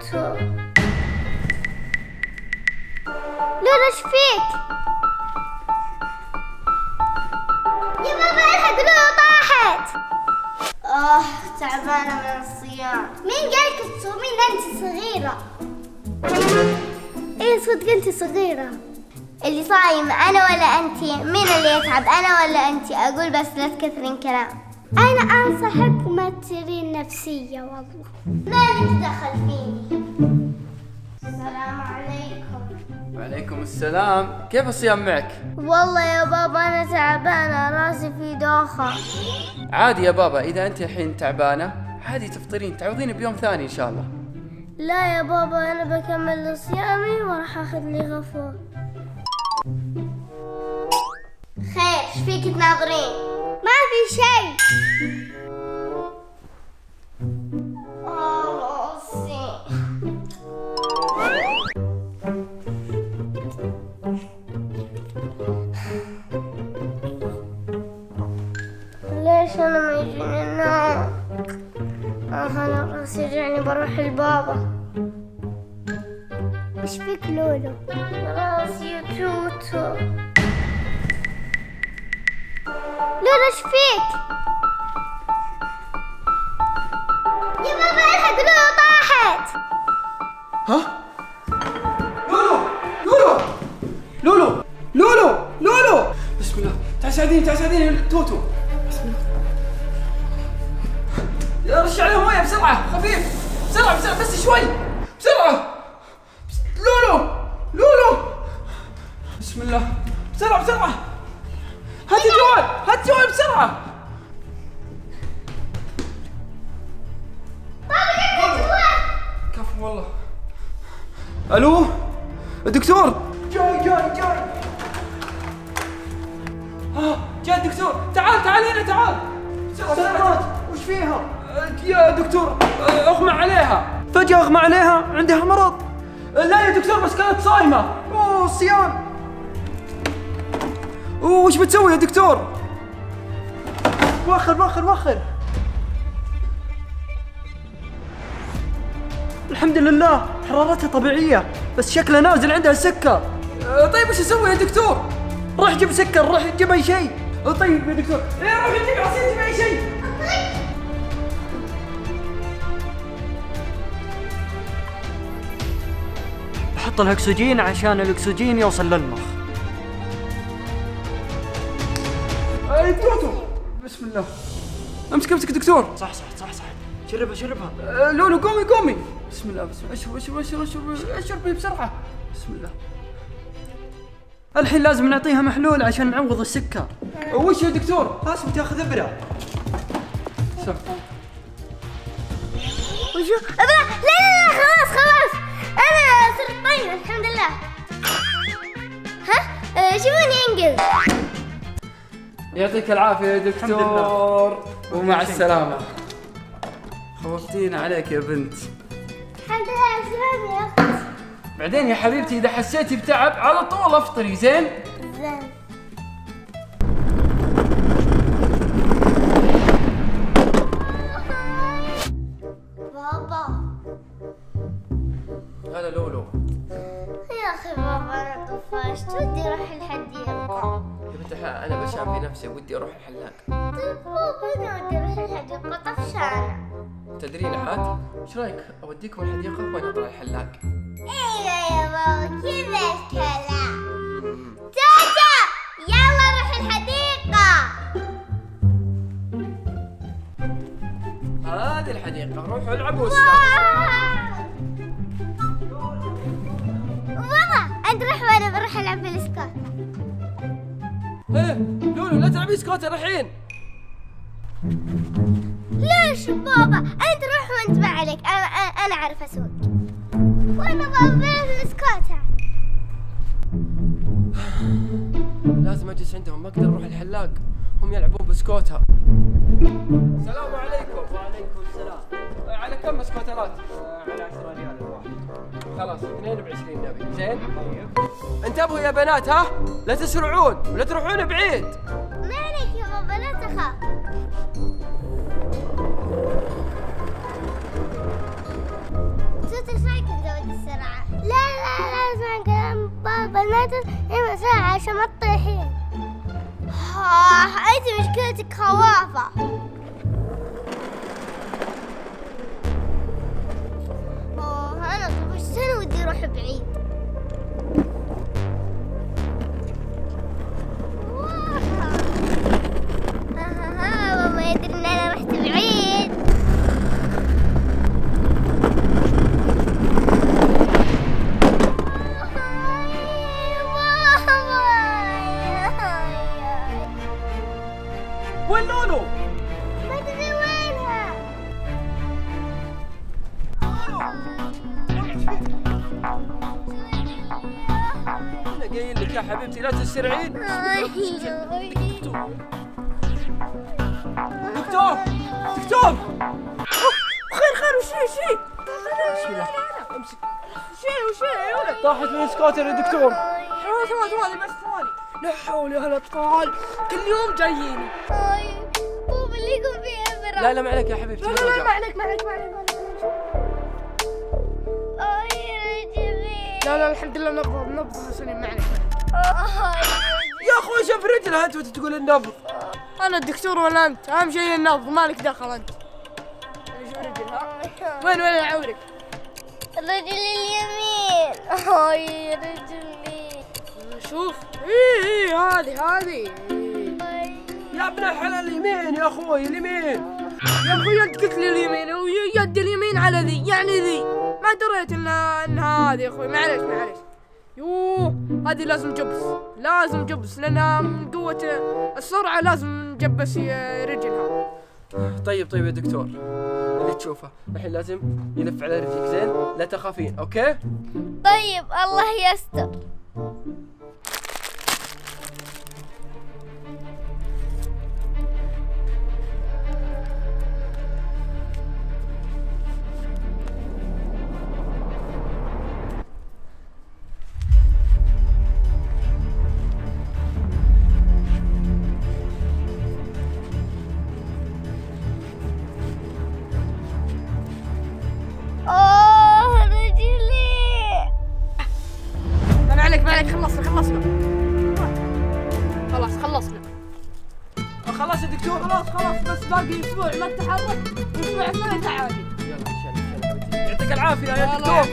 توتو. لولو ايش فيك؟ يا بابا الحق لولو طاحت. تعبانة من الصيام. مين قالك تصومين؟ انت صغيرة. ايه صدق انت صغيرة. اللي صايم انا ولا انتي؟ مين اللي يتعب انا ولا انتي؟ اقول بس لا تكثرين كلام. انا انصحك ما تصيرين نفسية والله. مالك دخل فيني. السلام عليكم. وعليكم السلام. كيف الصيام معك؟ والله يا بابا انا تعبانة، راسي في دوخة. عادي يا بابا، اذا انت الحين تعبانة عادي تفطرين، تعوضين بيوم ثاني ان شاء الله. لا يا بابا انا بكمل صيامي وراح اخذ لي غفور. خير ايش فيك تناظرين؟ ما في شيء. راسي. ليش انا ما يجيني النوم؟ انا راسي يجعني، بروح لبابا. ايش فيك لولو؟ راسي يا توتو. لولو ايش فيك؟ يا بابا الحق لولو طاحت. ها؟ لولو لولو لولو لولو، بسم الله. تعال ساعديني توتو. بسم الله. رش عليها مويه بسرعة، خفيف بسرعة بس شوي بسرعة. لولو بسم الله، بسرعة. هات جوال بسرعة. بابا جوال. كفو والله. الو الدكتور. جاي. جاء الدكتور. تعال هنا تعال. سلامات. وش فيها؟ يا دكتور اغمى عليها. فجأة أغمى عليها؟ عندها مرض؟ لا يا دكتور، بس كانت صايمة. أوه صيام. وش بتسوي يا دكتور؟ وخر. الحمد لله حرارتها طبيعية، بس شكلها نازل عندها السكر. طيب وش اسوي يا دكتور؟ روح جيب سكر، روح جيب أي شيء. طيب يا دكتور. روح جيب عصير، جيب اي شيء. حط لها أكسجين عشان الأكسجين يوصل للمخ. توتو بسم الله. امسك دكتور. صح. شربها. لولو قومي. بسم الله. اشربي بسرعة. بسم الله. الحين لازم نعطيها محلول عشان نعوض السكر. وش يا دكتور؟ لازم تاخذ إبرة. وشو؟ لا خلاص انا صرت طيبة الحمد لله. ها شوفوني انقذ. يعطيك العافية يا دكتور. الحمد لله. ومع السلامة. خوفتينا عليك يا بنت. الحمد لله على السلامة يا اختي. بعدين يا حبيبتي إذا حسيتي بتعب على طول افطري. زين. بابا. هلا لولو. يا اخي بابا انا طفشت، ودي اروح الحديقة. يا بنت انا بشام في نفسي، ودي اروح الحلاق. طيب بابا انا ودي اروح الحديقة، طفشانة. تدرين عاد ايش رايك اوديكم الحديقة وانا اطلع الحلاق؟ ايوه يا بابا كذا الكلام. تاتا يلا نروح الحديقة. هذه الحديقة، روحوا العبوا واسمعوا. بابا انت روح وانا بروح العب بالسكوت. ايه لولو لا تلعبي سكوتر الحين. ليش بابا؟ انت روح وانت ما عليك، انا اعرف اسوق. وانا بابا بلعب السكوتر. لازم اجلس عندهم، ما اقدر اروح الحلاق، هم يلعبون بسكوتر. السلام عليكم. وعليكم السلام. على كم سكوترات؟ على 10 ريال الواحد. خلاص 2 ب20 نبي. زين. انتبهوا يا بنات، ها لا تسرعون ولا تروحون بعيد. ما عليك يا بابا لا تخاف. توت ايش رايك بسرعة. لا اسمع كلام بابا، لا تسمع بسرعة عشان ما تطيحين. انت مشكلتك خوافة. انا طفشت ودي اروح بعيد. بابا ما يدري ان انا رحت بعيد. وين لولو؟ ما تدري وينها. انا قايل لك يا حبيبتي لا تسرعين. دكتور خير وشي بسم الله امسك. وشي يا ولد. طاحت من السكوتر يا دكتور. ثواني بس ثواني. لا حول ولا قوة، كل يوم جاييني. بابا اللي يكون فيه ابرة. لا ما عليك يا حبيبتي. لا ما عليك. رجلي. لا الحمد لله نبضها سليم، ما عليك. يا اخوي شوف رجلها انت وتقول النبض. انا الدكتور ولا انت؟ اهم شيء النبض، مالك دخل انت. شوف رجلها. وين عورك؟ رجلي اليمين. رجلي. شوف ايه هذه. يا ابن الحلال اليمين يا اخوي اليمين. يا اخوي انت قلت لي اليمين ويد اليمين على ذي، يعني ذي ما دريت انها هذه يا اخوي. معليش. يوه هذه لازم جبس لانها من قوة السرعة، لازم نجبس رجلها. طيب يا دكتور اللي تشوفه الحين لازم يلف على رجلك زين، لا تخافين اوكي؟ طيب الله يستر. رجلي. ما عليك خلصنا. خلاص يا دكتور. خلاص بس باقي اسبوع ما تتحرك، اسبوع ثاني تعالي. يلا حبيبتي يعطيك العافية يا دكتور.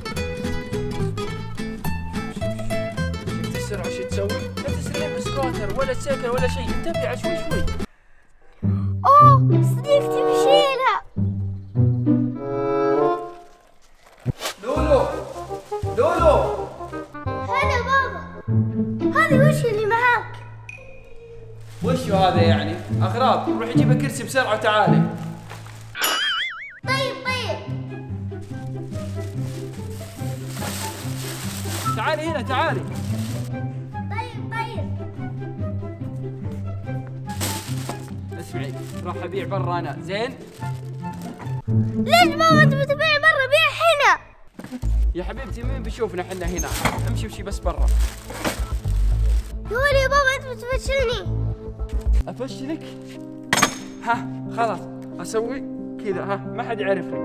شفت السرعة وش تسوي؟ لا تسرعين بسكوتر ولا سيكل ولا شيء، انتبهي شوي. صديقتي بشيلها. لولو. هلا بابا. هذه وش اللي معاك؟ وشو هذا يعني؟ اغراض، روحي جيبي كرسي بسرعة وتعالي. طيب. تعالي هنا تعالي. طيب. اسمعي راح ابيع برا انا، زين؟ ليش بابا انت بتبيع برا؟ بيع هنا. يا حبيبتي مين بيشوفنا احنا هنا؟ امشي بس برا. يا بابا انت بتفشلني. افشلك؟ ها خلاص اسوي كذا، ها ما حد يعرفني.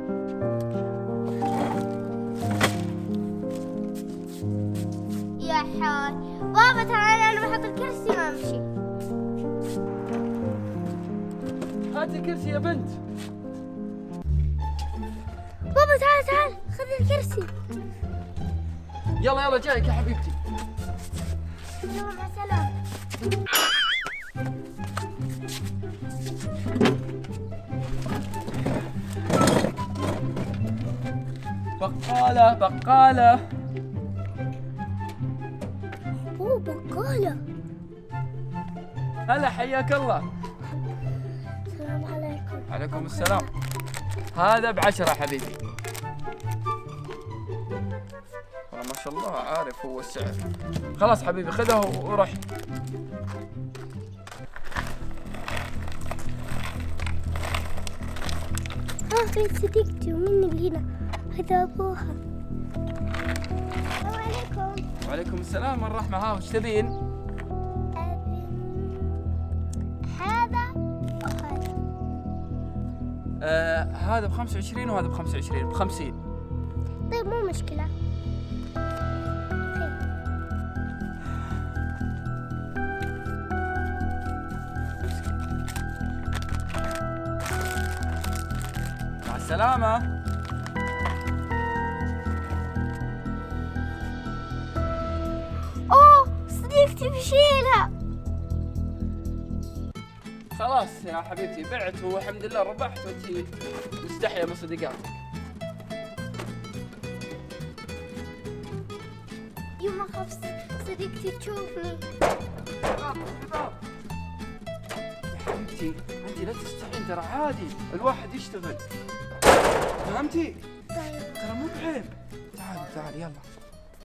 يا حال بابا تعال انا بحط الكرسي وامشي. هاتي الكرسي يا بنت. بابا تعال خذ الكرسي. يلا جايك يا حبيبتي. يلا مع السلامة. بقالة. اوه بقالة. هلا حياك الله. السلام عليكم. عليكم السلام. هذا ب10 حبيبي. والله ما شاء الله عارف هو السعر. خلاص حبيبي خذه وروح. في صديقتي ومني اللي هنا، هذا ابوها. السلام عليكم. وعليكم السلام والرحمة. ها وش تبين؟ هذا وهذا. هذا ب25 وهذا ب25 ب50. طيب مو مشكلة. مع السلامة. أوه صديقتي بشيلها. خلاص يا حبيبتي بعت والحمد لله ربحت وانتي مستحية من صديقاتك. يوم أخاف صديقتي تشوفني. يا حبيبتي انتي لا تستحين، ترى عادي الواحد يشتغل، فهمتي؟ طيب ترى مو بعيب. تعالي يلا.